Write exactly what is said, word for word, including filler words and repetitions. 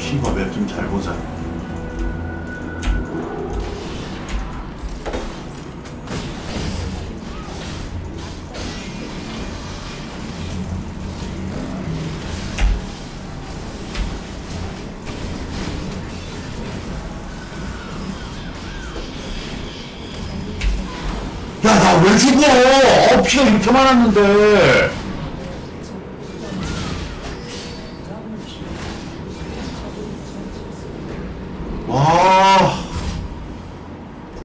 씨발 맵 좀 잘 보자. 야, 나 왜 죽어? 어, 피가 이렇게 많았는데.